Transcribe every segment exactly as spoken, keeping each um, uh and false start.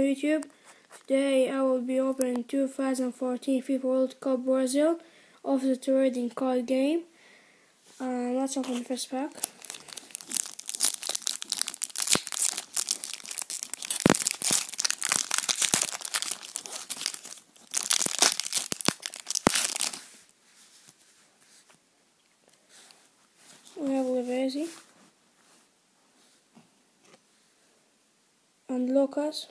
YouTube. Today I will be opening two thousand fourteen FIFA World Cup Brazil of the trading card game. Uh, let's open the first pack. We have Lavezzi and Lucas.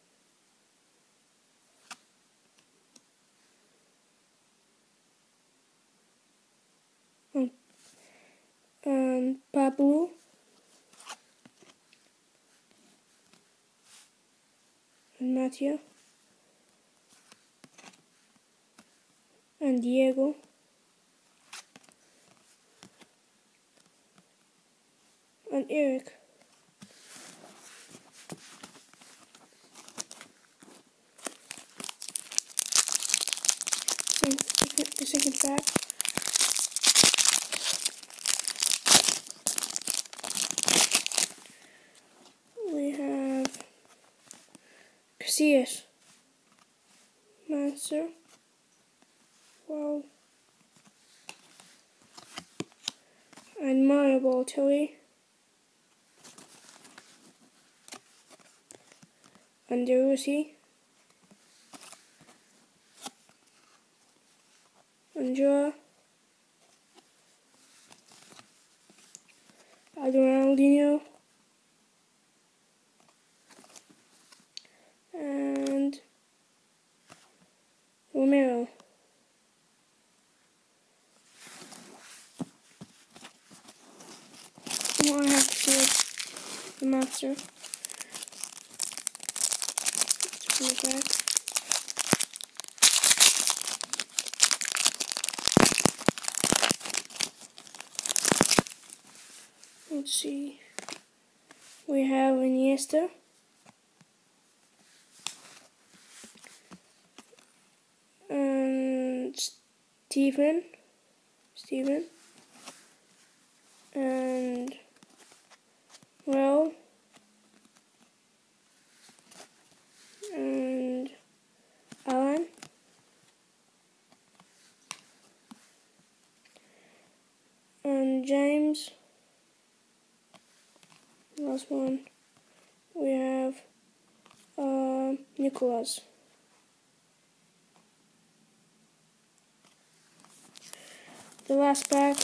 And, and Pablo. And Mattia. And Diego. And Eric. And the second pack. We have Casillas, Manser, wow, and Mario Balotelli, and De Rossi, and Joa, and Ronaldinho, and Romero. Now I have to do the master. Let's put it back. Let's see. We have Iniesta. And Steven. Steven. And well, and Alan, and James. Last one, we have uh, Nicholas. The last pack.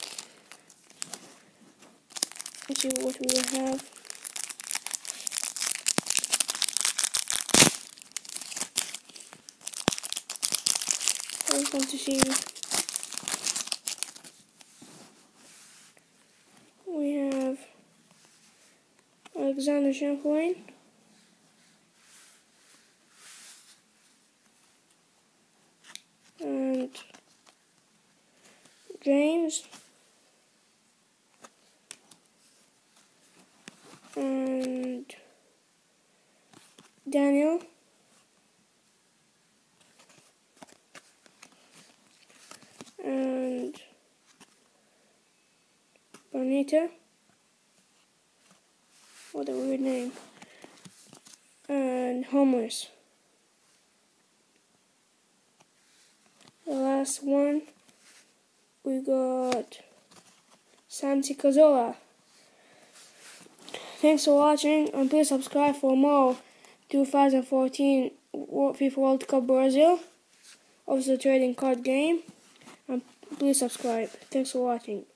Let's see what we will have. I just want to see. We have Alexander Champlain, and James, and Daniel, and Bonita. What a weird name. And Homeless. The last one, we got Santi Cazorla. Thanks for watching, and please subscribe for more two thousand fourteen FIFA World Cup Brazil of the trading card game. And please subscribe. Thanks for watching.